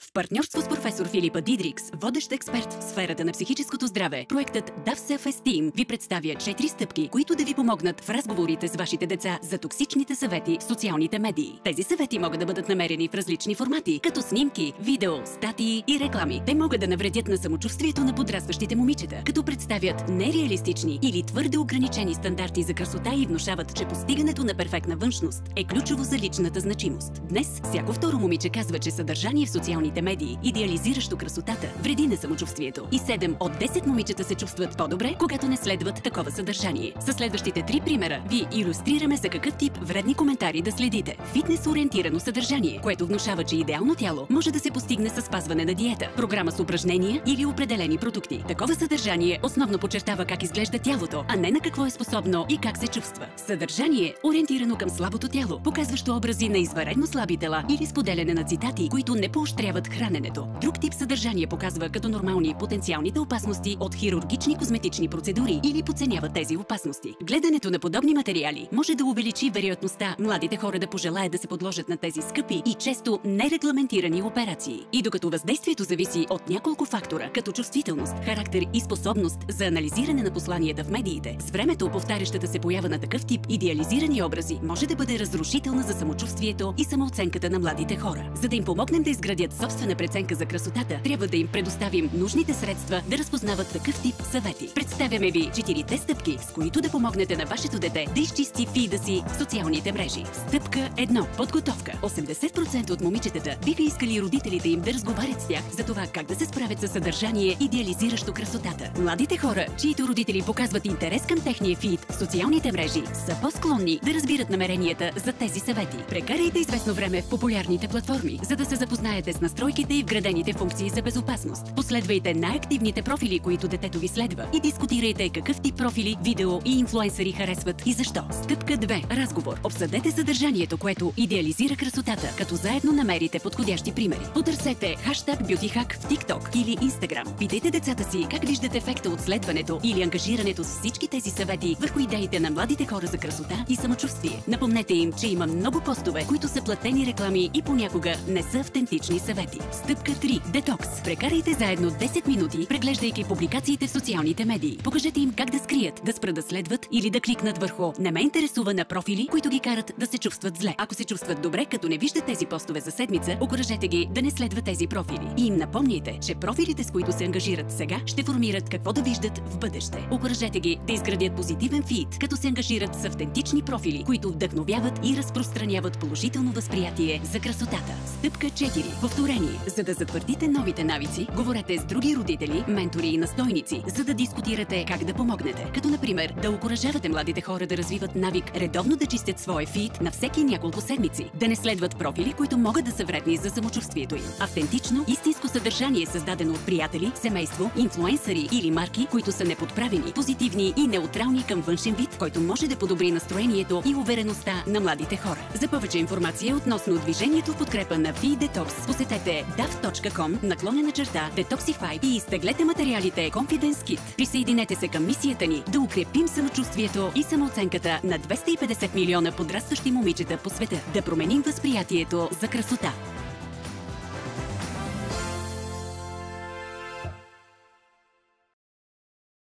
В партньорство с професор Филипа Дидрикс, водещ експерт в сферата на психическото здраве, проектът DAF Self-Esteem ви представя 4 стъпки, които да ви помогнат в разговорите с вашите деца за токсичните съвети в социалните медии. Тези съвети могат да бъдат намерени в различни формати, като снимки, видео, статии и реклами. Те могат да навредят на самочувствието на подрастващите момичета, като представят нереалистични или твърде ограничени стандарти за красота и внушават, че постигането на перфектна външност е ключово за личната значимост. Днес всяко второ момиче казва, че съдържание в социалните медии, идеализиращо красотата, вреди на самочувствието. И 7 от 10 момичета се чувстват по-добре, когато не следват такова съдържание. Със следващите 3 примера ви илюстрираме за какъв тип вредни коментари да следите. Фитнес-ориентирано съдържание, което внушава, че идеално тяло може да се постигне със спазване на диета, програма с упражнения или определени продукти. Такова съдържание основно подчертава как изглежда тялото, а не на какво е способно и как се чувства. Съдържание, ориентирано към слабото тяло, показващо образи на извънредно слаби тела или споделяне на цитати, които не поощряват храненето. Друг тип съдържание показва като нормални потенциалните опасности от хирургични козметични процедури или подценява тези опасности. Гледането на подобни материали може да увеличи вероятността младите хора да пожелаят да се подложат на тези скъпи и често нерегламентирани операции. И докато въздействието зависи от няколко фактора, като чувствителност, характер и способност за анализиране на посланията в медиите, с времето повтарящата се поява на такъв тип идеализирани образи може да бъде разрушителна за самочувствието и самооценката на младите хора. За да им помогнем да изградят собствена преценка за красотата, трябва да им предоставим нужните средства да разпознават такъв тип съвети. Представяме ви 4 стъпки, с които да помогнете на вашето дете да изчисти фида си в социалните мрежи. Стъпка 1. Подготовка. 80% от момичетата биха искали родителите им да разговарят с тях за това как да се справят със съдържание, идеализиращо красотата. Младите хора, чието родители показват интерес към техния фид в социалните мрежи, са по-склонни да разбират намеренията за тези съвети. Прекарайте известно време в популярните платформи, за да се запознаете с настройките и вградените функции за безопасност. Последвайте най-активните профили, които детето ви следва, и дискутирайте какъв тип профили, видео и инфлуенсъри харесват и защо. Стъпка 2. Разговор. Обсъдете съдържанието, което идеализира красотата, като заедно намерите подходящи примери. Потърсете хаштаг BeautyHack в TikTok или Instagram. Питайте децата си как виждат ефекта от следването или ангажирането с всички тези съвети върху идеите на младите хора за красота и самочувствие. Напомнете им, че има много постове, които са платени реклами и понякога не са автентични съвети. Стъпка 3. Детокс. Прекарайте заедно 10 минути, преглеждайки публикациите в социалните медии. Покажете им как да скрият, да спрат да следват или да кликнат върху "Не ме интересува" на профили, които ги карат да се чувстват зле. Ако се чувстват добре, като не виждат тези постове за седмица, окуражете ги да не следват тези профили. И им напомняйте, че профилите, с които се ангажират сега, ще формират какво да виждат в бъдеще. Окуражете ги да изградят позитивен фид, като се ангажират с автентични профили, които вдъхновяват и разпространяват положително възприятие за красотата. Стъпка 4. Повторение. За да затвърдите новите навици, говорете с други родители, ментори и настойници, за да дискутирате как да помогнете. Като например, да окуражавате младите хора да развиват навик редовно да чистят своя фид на всеки няколко седмици, да не следват профили, които могат да са вредни за самочувствието им. Автентично, истинско съдържание, създадено от приятели, семейство, инфлуенсъри или марки, които са неподправени, позитивни и неутрални към външен вид, който може да подобри настроението и увереността на младите хора. За повече информация относно движението в подкрепа на V-Detox, посетете daf.com/Detoxify и изтеглете материалите Confidence Kit. Присъединете се към мисията ни да укрепим самочувствието и самооценката на 250 милиона подрастващи момичета по света, да променим възприятието за красота.